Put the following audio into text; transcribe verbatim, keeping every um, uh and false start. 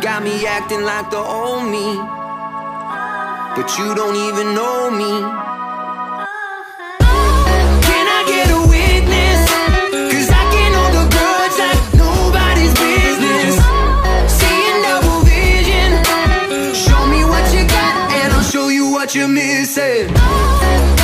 got me acting like the old me, but you don't even know me. Can I get a witness? Cause I can't hold the grudge like nobody's business. Seeing double vision. Show me what you got and I'll show you what you're missing.